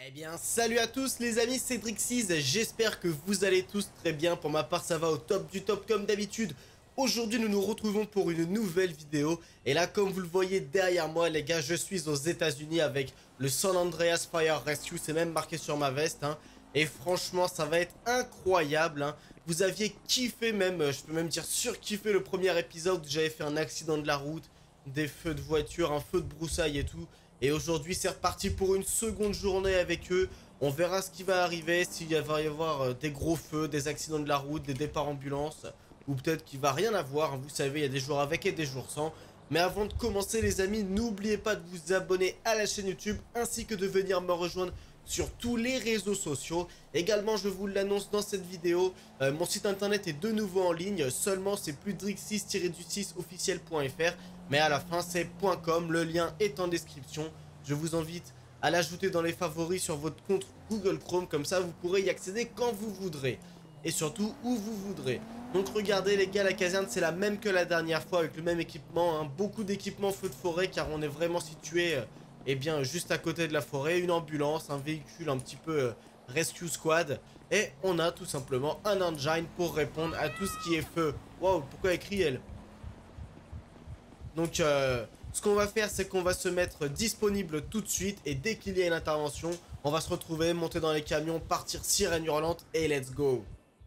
Eh bien, salut à tous les amis, c'est Drixis, j'espère que vous allez tous très bien. Pour ma part, ça va au top du top comme d'habitude. Aujourd'hui, nous nous retrouvons pour une nouvelle vidéo. Et là, comme vous le voyez derrière moi, les gars, je suis aux États-Unis avec le San Andreas Fire Rescue. C'est même marqué sur ma veste, hein. Et franchement, ça va être incroyable, hein. Vous aviez kiffé même, je peux même dire surkiffé le premier épisode où j'avais fait un accident de la route, des feux de voiture, un feu de broussailles et tout. Et aujourd'hui, c'est reparti pour une seconde journée avec eux. On verra ce qui va arriver, s'il va y avoir des gros feux, des accidents de la route, des départs ambulances, ou peut-être qu'il va rien avoir. Vous savez, il y a des jours avec et des jours sans. Mais avant de commencer, les amis, n'oubliez pas de vous abonner à la chaîne YouTube, ainsi que de venir me rejoindre sur tous les réseaux sociaux. Également, je vous l'annonce dans cette vidéo, mon site internet est de nouveau en ligne, seulement c'est plus drixis-du6 officiel.fr, mais à la fin c'est .com, le lien est en description. Je vous invite à l'ajouter dans les favoris sur votre compte Google Chrome, comme ça vous pourrez y accéder quand vous voudrez, et surtout où vous voudrez. Donc regardez les gars, la caserne c'est la même que la dernière fois, avec le même équipement, hein. Beaucoup d'équipements feu de forêt, car on est vraiment situé... eh bien, juste à côté de la forêt, une ambulance, un véhicule un petit peu rescue squad. Et on a tout simplement un engine pour répondre à tout ce qui est feu. Waouh, pourquoi écrit elle? Donc, ce qu'on va faire, c'est qu'on va se mettre disponible tout de suite. Et dès qu'il y a une intervention, on va se retrouver, monter dans les camions, partir sirène hurlante et let's go.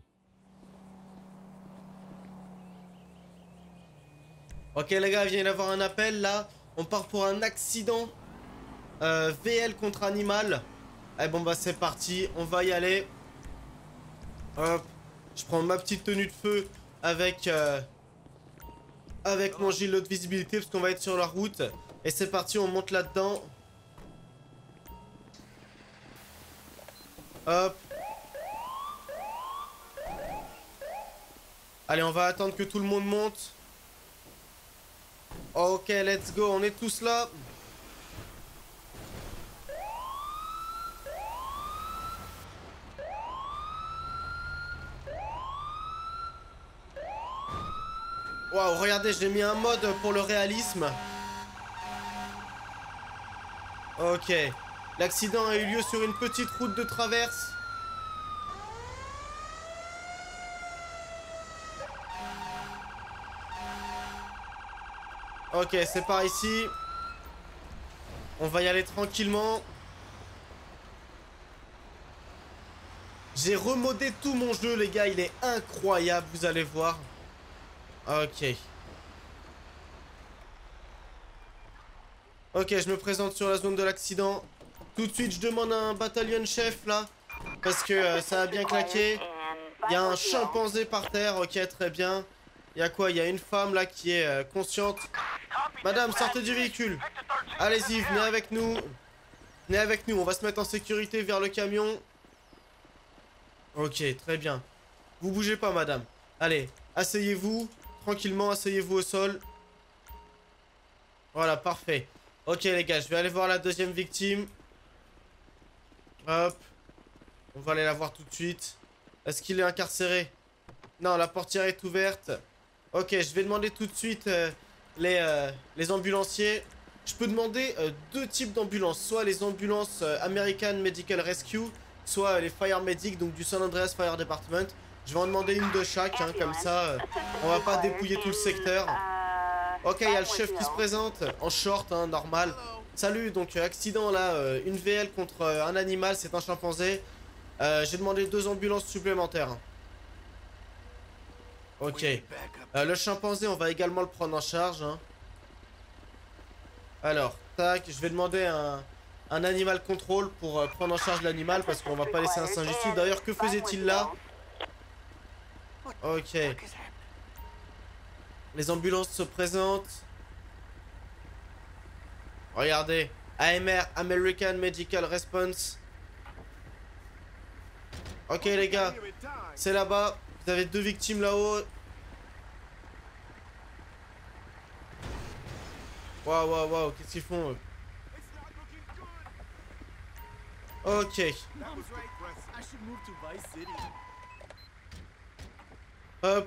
Ok les gars, il vient d'avoir un appel là. On part pour un accident. VL contre animal. Eh bon bah c'est parti, on va y aller. Hop, je prends ma petite tenue de feu avec avec mon gilet de visibilité parce qu'on va être sur la route. Et c'est parti, on monte là-dedans. Hop. Allez, on va attendre que tout le monde monte. Ok, let's go, on est tous là. Waouh, regardez, j'ai mis un mode pour le réalisme. Ok. L'accident a eu lieu sur une petite route de traverse. Ok, c'est par ici. On va y aller tranquillement. J'ai remodé tout mon jeu, les gars. Il est incroyable, vous allez voir. Ok. Ok, je me présente sur la zone de l'accident. Tout de suite, je demande un bataillon chef, là. Parce que ça a bien claqué. Il y a un chimpanzé par terre. Ok, très bien. Il y a quoi? Il y a une femme, là, qui est consciente. Madame, sortez du véhicule. Allez-y, venez avec nous. Venez avec nous, on va se mettre en sécurité vers le camion. Ok, très bien. Vous bougez pas, madame. Allez, asseyez-vous. Tranquillement, asseyez-vous au sol. Voilà, parfait. Ok, les gars, je vais aller voir la deuxième victime. Hop. On va aller la voir tout de suite. Est-ce qu'il est incarcéré? Non, la portière est ouverte. Ok, je vais demander tout de suite les ambulanciers. Je peux demander deux types d'ambulances. Soit les ambulances American Medical Rescue, soit les Fire Medic, donc du San Andreas Fire Department. Je vais en demander une de chaque, hein, comme ça, on va pas dépouiller tout le secteur. Ok, il y a le chef qui se présente, en short, hein, normal. Salut, donc accident là, une VL contre un animal, c'est un chimpanzé. J'ai demandé deux ambulances supplémentaires. Ok. Le chimpanzé, on va également le prendre en charge, hein. Alors, tac, je vais demander un animal contrôle pour prendre en charge l'animal parce qu'on va pas laisser un singe ici. D'ailleurs, que faisait-il là? Ok. Les ambulances se présentent. Regardez. AMR, American Medical Response. Ok les gars, c'est là-bas. Vous avez deux victimes là-haut. Waouh, waouh, waouh, qu'est-ce qu'ils font eux? Ok. Hop.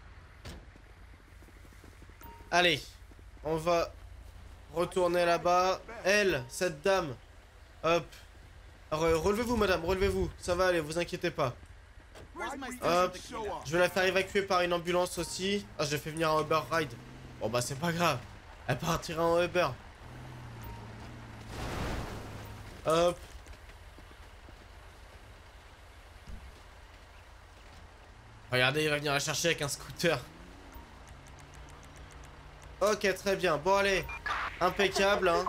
Allez. On va retourner là-bas. Elle, cette dame. Hop. Alors, relevez-vous, madame, relevez-vous. Ça va aller, vous inquiétez pas. Hop. Je vais la faire évacuer par une ambulance aussi. Ah, j'ai fait venir un Uber Ride. Bon, bah, c'est pas grave. Elle partira en Uber. Hop. Regardez, il va venir la chercher avec un scooter. Ok, très bien. Bon, allez. Impeccable, hein.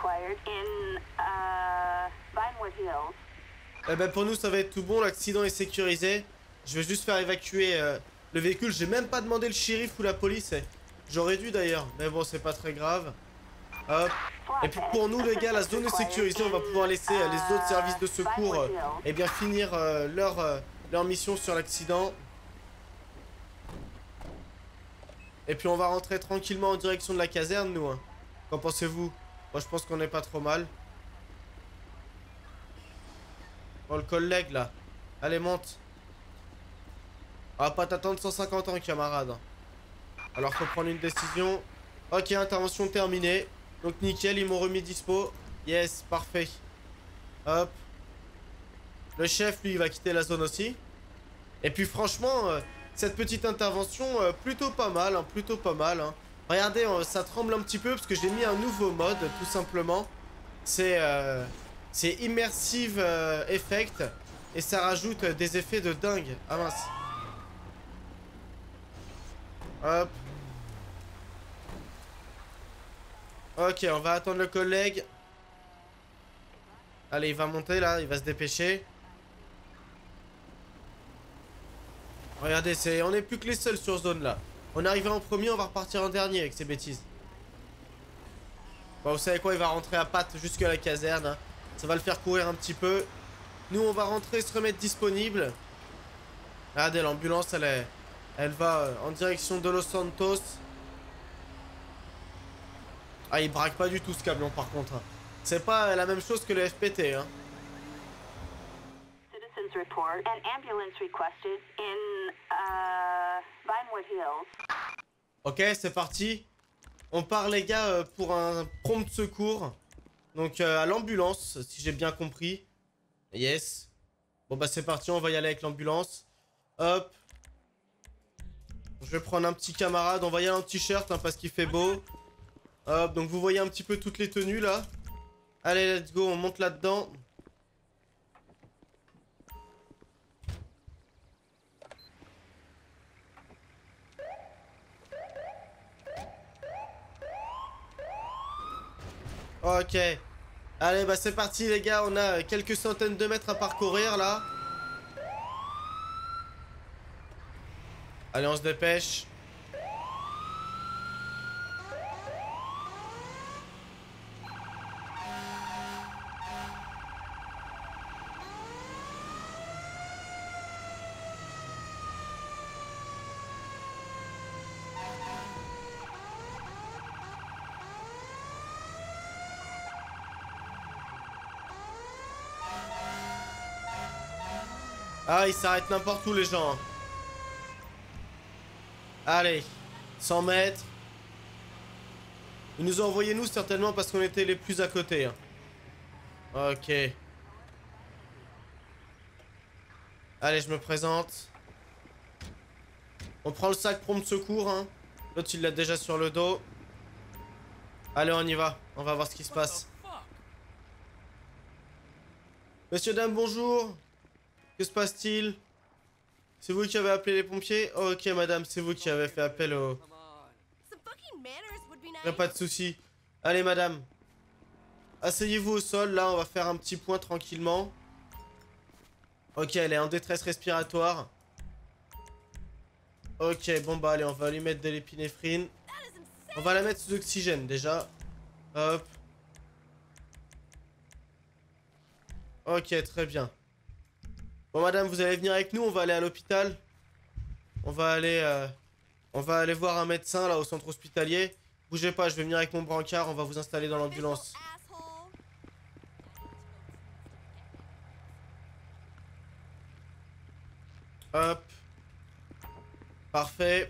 Eh ben, pour nous, ça va être tout bon. L'accident est sécurisé. Je vais juste faire évacuer le véhicule. J'ai même pas demandé le shérif ou la police. J'aurais dû d'ailleurs. Mais bon, c'est pas très grave. Hop. Et puis pour nous, les gars, la zone est sécurisée. On va pouvoir laisser les autres services de secours eh bien, finir leur mission sur l'accident. Et puis on va rentrer tranquillement en direction de la caserne, nous. Hein. Qu'en pensez-vous? Moi, je pense qu'on est pas trop mal. Bon, le collègue, là. Allez, monte. On va pas t'attendre 150 ans, camarade. Alors, faut prendre une décision. Ok, intervention terminée. Donc, nickel, ils m'ont remis dispo. Yes, parfait. Hop. Le chef, lui, il va quitter la zone aussi. Et puis, franchement... cette petite intervention, plutôt pas mal, hein, plutôt pas mal. Hein. Regardez, ça tremble un petit peu parce que j'ai mis un nouveau mode, tout simplement. C'est Immersive Effect et ça rajoute des effets de dingue. Ah mince. Hop. Ok, on va attendre le collègue. Allez, il va monter là, il va se dépêcher. Regardez, on est plus que les seuls sur zone là. On est arrivé en premier, on va repartir en dernier avec ces bêtises. Bon, vous savez quoi, il va rentrer à pattes jusque la caserne. Hein. Ça va le faire courir un petit peu. Nous, on va rentrer, se remettre disponible. Regardez, l'ambulance, elle va en direction de Los Santos. Ah, il braque pas du tout ce camion par contre. Hein. C'est pas la même chose que le FPT. Hein. Report, an ambulance requested in Vinewood Hills. Ok, c'est parti. On part les gars pour un prompt secours. Donc à l'ambulance, si j'ai bien compris. Yes. Bon bah c'est parti, on va y aller avec l'ambulance. Hop. Je vais prendre un petit camarade, on va y aller en t-shirt hein, parce qu'il fait beau. Hop, donc vous voyez un petit peu toutes les tenues là. Allez, let's go, on monte là-dedans. Ok. Allez, bah c'est parti les gars, on a quelques centaines de mètres à parcourir là. Allez, on se dépêche. Ah, ils s'arrêtent n'importe où les gens. Hein. Allez, 100 mètres. Ils nous ont envoyé nous certainement parce qu'on était les plus à côté. Hein. Ok. Allez, je me présente. On prend le sac prompt secours. Hein. L'autre, il l'a déjà sur le dos. Allez, on y va. On va voir ce qui se passe. Monsieur, dame, bonjour. Que se passe-t-il? C'est vous qui avez appelé les pompiers? Oh, ok, madame, c'est vous qui avez fait appel au... Y'a pas de souci. Allez, madame. Asseyez-vous au sol. Là, on va faire un petit point tranquillement. Ok, elle est en détresse respiratoire. Ok, bon bah allez, on va lui mettre de l'épinéphrine. On va la mettre sous oxygène déjà. Hop. Ok, très bien. Bon madame, vous allez venir avec nous, on va aller à l'hôpital. On va aller voir un médecin là au centre hospitalier. Bougez pas, je vais venir avec mon brancard, on va vous installer dans l'ambulance. Hop. Parfait.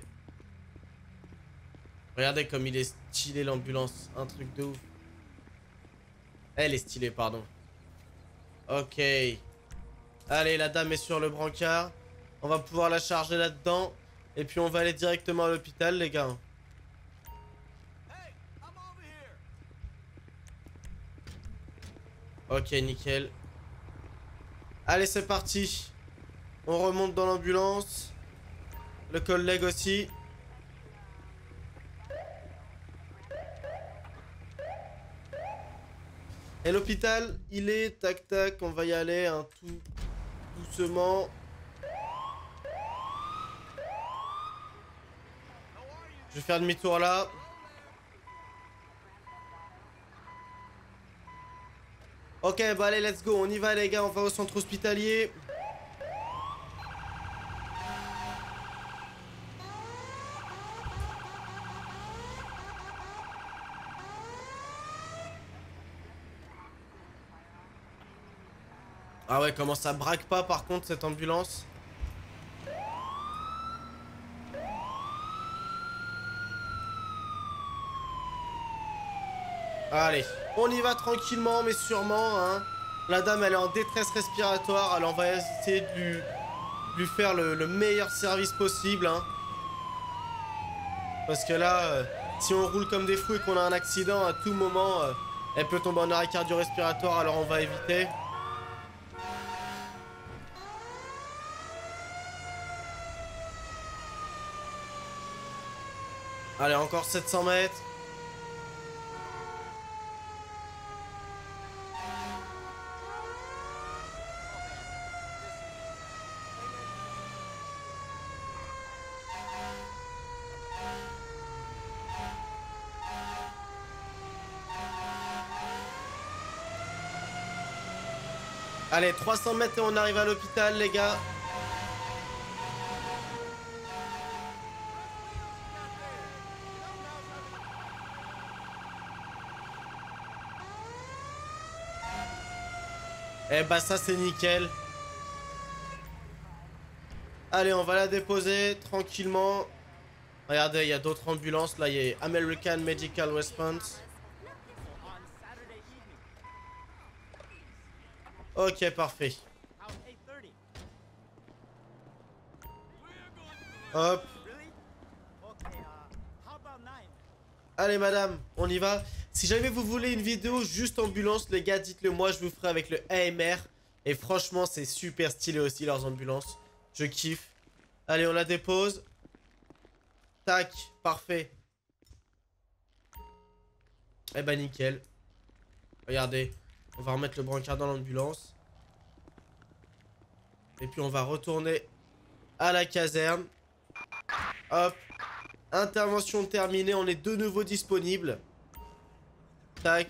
Regardez comme il est stylé l'ambulance, un truc de ouf. Elle est stylée, pardon. Ok. Allez, la dame est sur le brancard. On va pouvoir la charger là-dedans. Et puis on va aller directement à l'hôpital, les gars. Ok, nickel. Allez, c'est parti. On remonte dans l'ambulance. Le collègue aussi. Et l'hôpital, il est tac tac, on va y aller hein, tout doucement. Je vais faire demi-tour là. Ok, bah allez, let's go, on y va les gars, on va au centre hospitalier. Ah ouais, comment ça braque pas par contre cette ambulance. Allez, on y va tranquillement mais sûrement hein. La dame elle est en détresse respiratoire, alors on va essayer de lui faire le meilleur service possible hein. Parce que là, si on roule comme des fous et qu'on a un accident, à tout moment, elle peut tomber en arrêt cardio-respiratoire, alors on va éviter. Allez, encore 700 mètres. Allez, 300 mètres et on arrive à l'hôpital, les gars. Eh bah ça c'est nickel. Allez, on va la déposer tranquillement. Regardez, il y a d'autres ambulances. Là, il y a American Medical Response. Ok, parfait. Hop. Allez, madame, on y va. Si jamais vous voulez une vidéo juste ambulance, les gars, dites-le moi. Je vous ferai avec le AMR. Et franchement, c'est super stylé aussi, leurs ambulances. Je kiffe. Allez, on la dépose. Tac, parfait. Eh ben, nickel. Regardez. On va remettre le brancard dans l'ambulance. Et puis, on va retourner à la caserne. Hop. Intervention terminée. On est de nouveau disponible. Tac.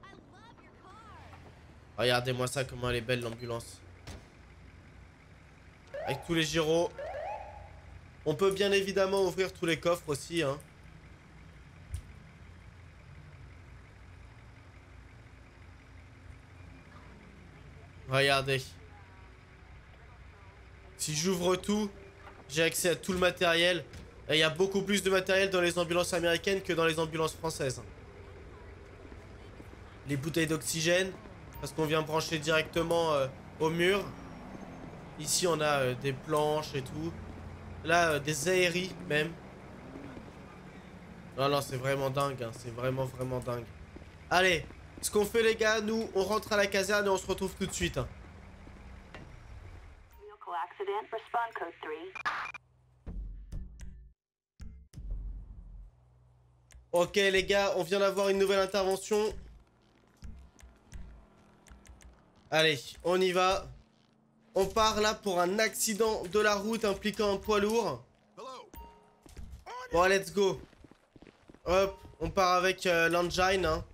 Regardez-moi ça, comment elle est belle, l'ambulance. Avec tous les gyros. On peut bien évidemment ouvrir tous les coffres aussi, hein. Regardez. Si j'ouvre tout, j'ai accès à tout le matériel. Et il y a beaucoup plus de matériel dans les ambulances américaines que dans les ambulances françaises. Les bouteilles d'oxygène, parce qu'on vient brancher directement au mur. Ici, on a des planches et tout. Là, des aéries même. Non, non, c'est vraiment dingue. Hein. C'est vraiment, vraiment dingue. Allez, ce qu'on fait, les gars, nous, on rentre à la caserne et on se retrouve tout de suite. Hein. Vehicle accident. Respond code 3. Ok, les gars, on vient d'avoir une nouvelle intervention. Allez, on y va. On part là pour un accident de la route impliquant un poids lourd. Bon, let's go. Hop, on part avec l'engine. Hein.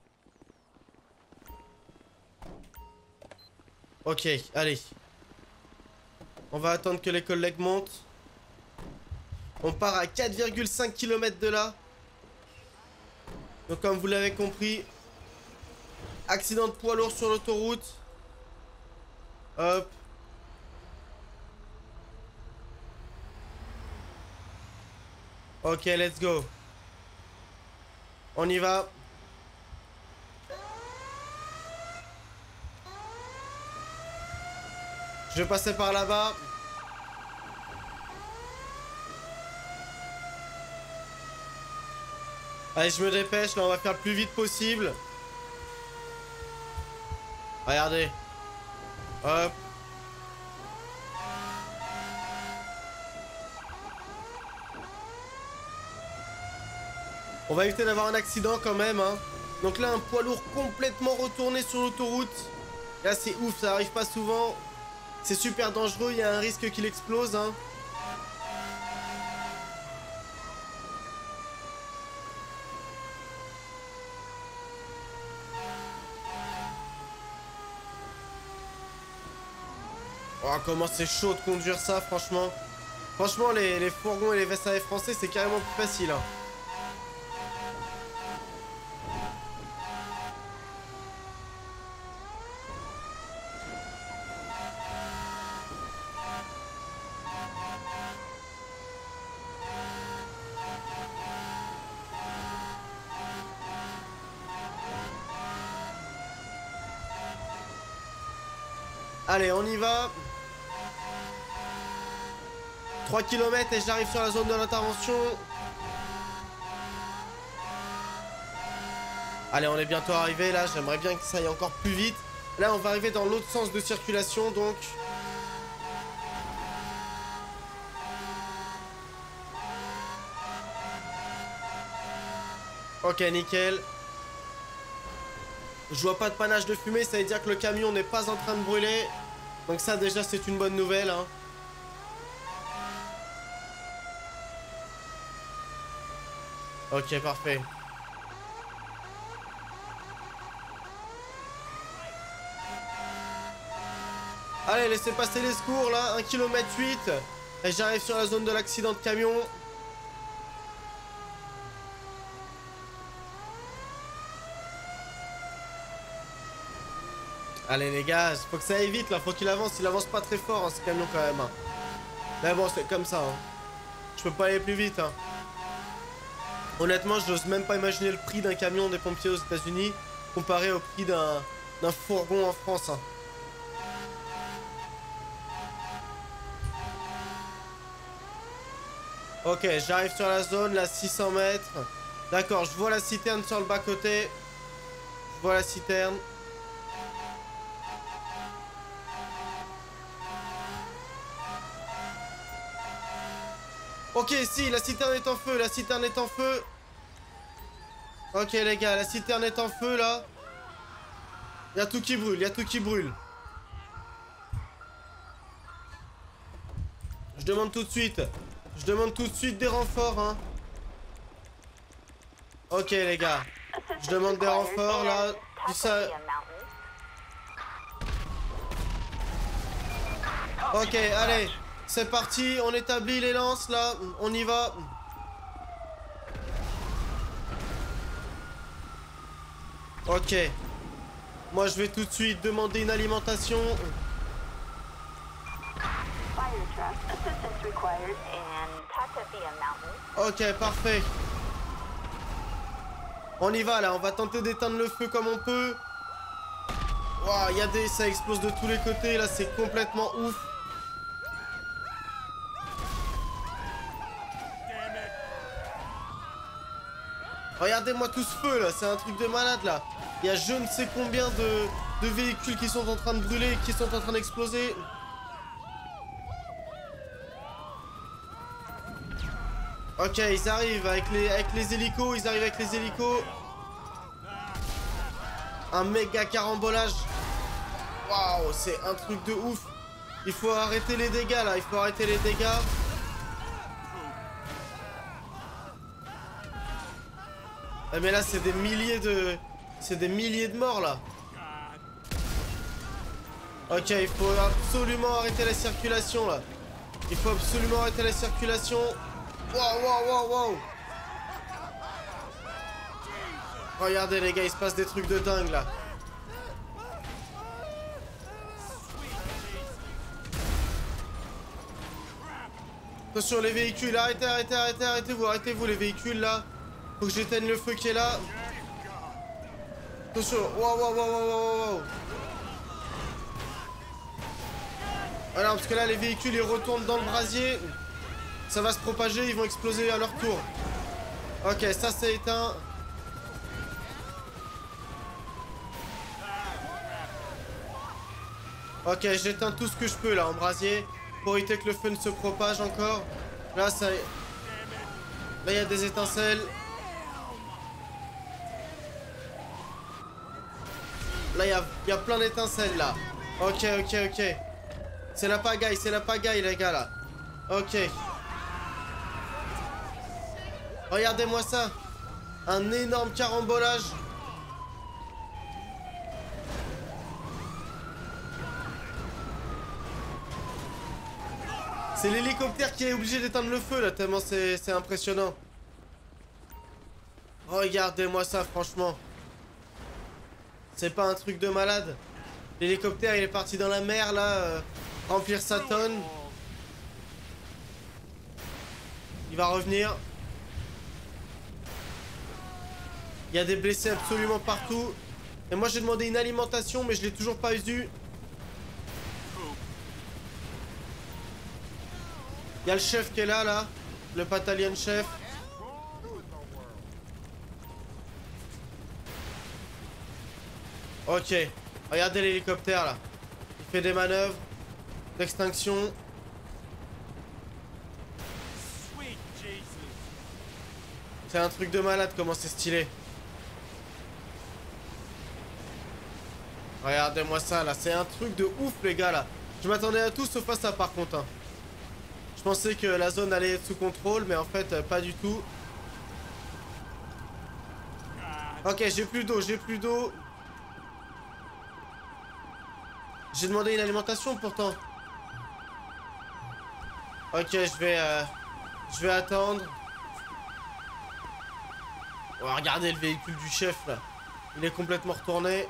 Ok, allez. On va attendre que les collègues montent. On part à 4,5 km de là. Donc comme vous l'avez compris, accident de poids lourd sur l'autoroute. Hop. Ok, let's go. On y va. Je vais passer par là-bas. Allez, je me dépêche, là on va faire le plus vite possible. Regardez. Hop. On va éviter d'avoir un accident quand même, hein. Donc là, un poids lourd complètement retourné sur l'autoroute. Là, c'est ouf, ça arrive pas souvent. C'est super dangereux, il y a un risque qu'il explose, hein. Oh, comment c'est chaud de conduire ça, franchement. Franchement, les fourgons et les VSAV français, c'est carrément plus facile, hein. Allez, on y va. 3 km et j'arrive sur la zone de l'intervention. Allez, on est bientôt arrivé là. J'aimerais bien que ça aille encore plus vite. Là, on va arriver dans l'autre sens de circulation, donc... Ok, nickel. Je vois pas de panache de fumée, ça veut dire que le camion n'est pas en train de brûler. Donc ça, déjà, c'est une bonne nouvelle, hein. Ok, parfait. Allez, laissez passer les secours, là. 1 km 8. Et j'arrive sur la zone de l'accident de camion. Allez les gars, faut que ça aille vite là, faut qu'il avance, il avance pas très fort hein, ce camion quand même. Hein. Mais bon, c'est comme ça. Hein. Je peux pas aller plus vite. Hein. Honnêtement, je n'ose même pas imaginer le prix d'un camion des pompiers aux États-Unis comparé au prix d'un fourgon en France. Hein. Ok, j'arrive sur la zone, là 600 mètres. D'accord, je vois la citerne sur le bas-côté. Je vois la citerne. Ok, si, la citerne est en feu, la citerne est en feu. Ok les gars, la citerne est en feu là. Il y a tout qui brûle, il y a tout qui brûle. Je demande tout de suite. Je demande tout de suite des renforts, hein. Ok les gars. Je demande des renforts là. Ça... Ok, allez. C'est parti, on établit les lances là, on y va. Ok. Moi je vais tout de suite demander une alimentation. Ok, parfait. On y va là, on va tenter d'éteindre le feu comme on peut. Waouh, il y a des... ça explose de tous les côtés là, c'est complètement ouf. Regardez-moi tout ce feu là, c'est un truc de malade là. Il y a je ne sais combien de véhicules qui sont en train de brûler, qui sont en train d'exploser. Ok, ils arrivent avec les hélicos, ils arrivent avec les hélicos. Un méga carambolage. Waouh, c'est un truc de ouf. Il faut arrêter les dégâts là, il faut arrêter les dégâts. Ah mais là c'est des milliers de... C'est des milliers de morts là. Ok, il faut absolument arrêter la circulation là. Il faut absolument arrêter la circulation. Waouh, waouh, waouh, waouh. Regardez les gars, il se passe des trucs de dingue là. Attention les véhicules, arrêtez, arrêtez, arrêtez, arrêtez-vous les véhicules là. Faut que j'éteigne le feu qui est là. Attention, waouh, waouh, waouh, waouh, waouh. Voilà, parce que là, les véhicules, ils retournent dans le brasier. Ça va se propager, ils vont exploser à leur tour. Ok, ça, c'est éteint. Ok, j'éteins tout ce que je peux, là, en brasier. Pour éviter que le feu ne se propage encore. Là, ça... Là, il y a des étincelles. Là, il y a plein d'étincelles, là. Ok, ok, ok. C'est la pagaille, les gars, là. Ok. Regardez-moi ça. Un énorme carambolage. C'est l'hélicoptère qui est obligé d'éteindre le feu, là, tellement c'est impressionnant. Regardez-moi ça, franchement. C'est pas un truc de malade. L'hélicoptère, il est parti dans la mer, là, remplir sa tonne. Il va revenir. Il y a des blessés absolument partout. Et moi, j'ai demandé une alimentation, mais je l'ai toujours pas eu. Il y a le chef qui est là, là. Le battalion chef. Ok. Regardez l'hélicoptère, là. Il fait des manœuvres d'extinction. C'est un truc de malade, comment c'est stylé. Regardez-moi ça, là. C'est un truc de ouf, les gars, là. Je m'attendais à tout sauf à ça, par contre. Hein. Je pensais que la zone allait être sous contrôle, mais en fait, pas du tout. Ok, j'ai plus d'eau, j'ai plus d'eau. J'ai demandé une alimentation, pourtant. Ok, je vais attendre. Oh, regardez le véhicule du chef, là. Il est complètement retourné.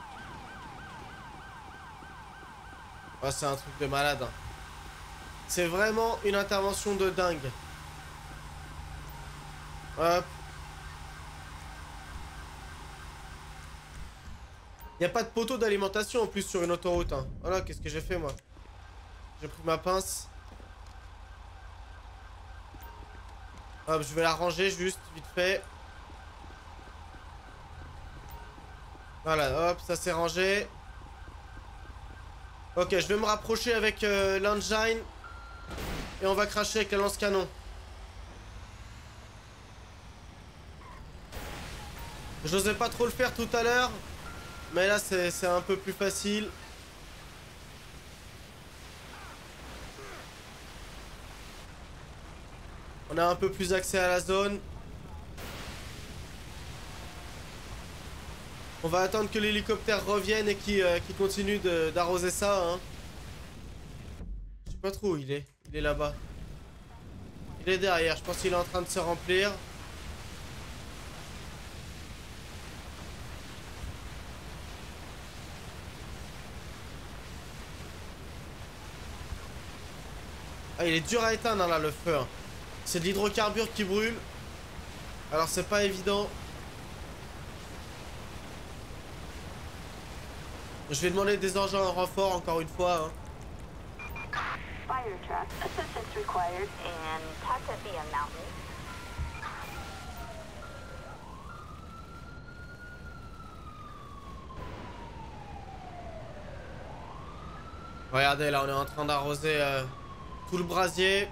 Oh, c'est un truc de malade. Hein. C'est vraiment une intervention de dingue. Hop. Il n'y a pas de poteau d'alimentation en plus sur une autoroute. Hein. Voilà, qu'est-ce que j'ai fait, moi? J'ai pris ma pince. Hop, je vais la ranger juste, vite fait. Voilà, hop, ça s'est rangé. Ok, je vais me rapprocher avec l'engine. Et on va cracher avec la lance-canon. J'osais pas trop le faire tout à l'heure. Mais là, c'est un peu plus facile. On a un peu plus accès à la zone. On va attendre que l'hélicoptère revienne et qu'il continue d'arroser ça. Hein. Je sais pas trop où il est. Il est là-bas. Il est derrière. Je pense qu'il est en train de se remplir. Ah, il est dur à éteindre là, le feu. Hein. C'est de l'hydrocarbure qui brûle. Alors c'est pas évident. Je vais demander des engins en renfort encore une fois. Hein. Fire truck. Assistance required in Takavia Mountain. Regardez là, on est en train d'arroser tout le brasier.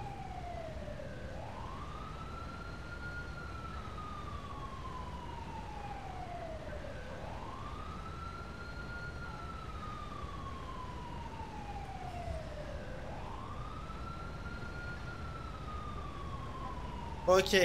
Ok.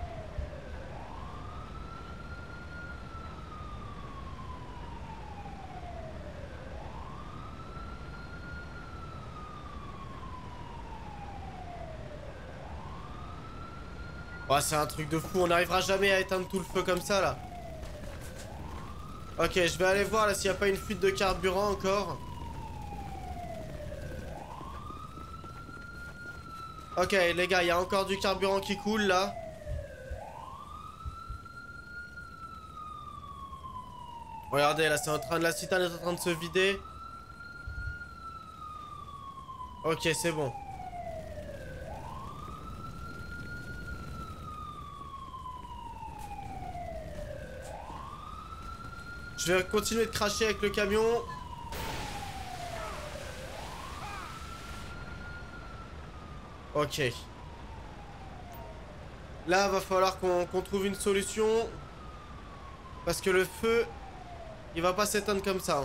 Oh, c'est un truc de fou, on n'arrivera jamais à éteindre tout le feu comme ça là. Ok, je vais aller voir là s'il n'y a pas une fuite de carburant encore. Ok les gars, il y a encore du carburant qui coule là. Regardez là, c'est en train de la citerne est en train de se vider. Ok, c'est bon. Je vais continuer de cracher avec le camion. Ok. Là, va falloir qu'on trouve une solution. Parce que le feu, il va pas s'éteindre comme ça.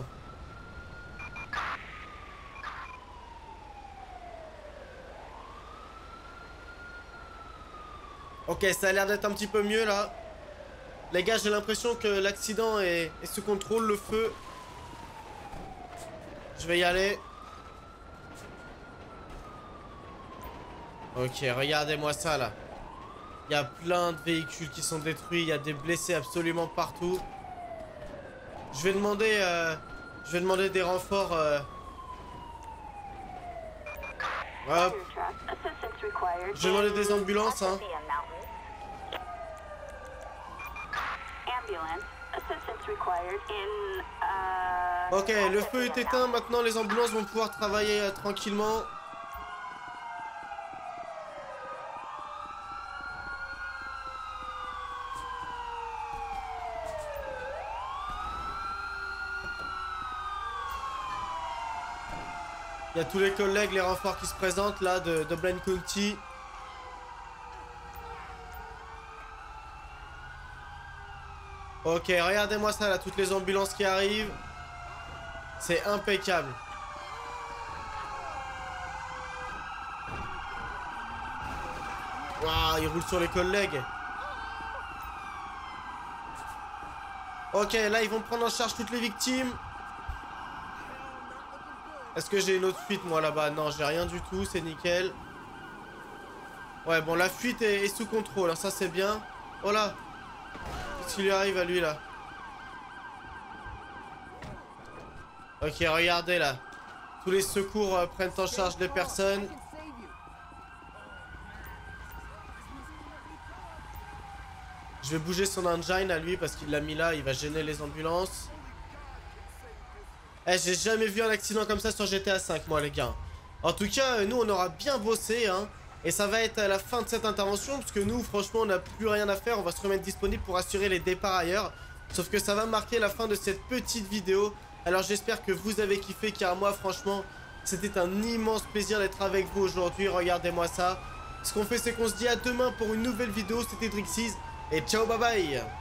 Ok, ça a l'air d'être un petit peu mieux là. Les gars, j'ai l'impression que l'accident est sous contrôle, le feu. Je vais y aller. Ok, regardez-moi ça là. Il y a plein de véhicules qui sont détruits, il y a des blessés absolument partout. Je vais demander des renforts. Hop. Je vais demander des ambulances, hein. Ok, le feu est éteint, maintenant les ambulances vont pouvoir travailler tranquillement. Il y a tous les collègues, les renforts qui se présentent là de Blaine County. Ok, regardez-moi ça là, toutes les ambulances qui arrivent. C'est impeccable. Waouh, il roule sur les collègues. Ok, là ils vont prendre en charge toutes les victimes. Est-ce que j'ai une autre fuite moi là-bas? Non, j'ai rien du tout, c'est nickel. Ouais, bon, la fuite est sous contrôle, hein, ça c'est bien. Oh là, qu'est-ce qui lui arrive à lui là? Ok, regardez là. Tous les secours prennent en charge les personnes. Je vais bouger son engine à lui parce qu'il l'a mis là, il va gêner les ambulances. Eh, j'ai jamais vu un accident comme ça sur GTA 5 moi les gars. En tout cas, nous on aura bien bossé hein. Et ça va être à la fin de cette intervention parce que nous franchement on n'a plus rien à faire. On va se remettre disponible pour assurer les départs ailleurs. Sauf que ça va marquer la fin de cette petite vidéo. Alors j'espère que vous avez kiffé car moi franchement c'était un immense plaisir d'être avec vous aujourd'hui. Regardez-moi ça. Ce qu'on fait c'est qu'on se dit à demain pour une nouvelle vidéo. C'était Drixies et ciao bye bye.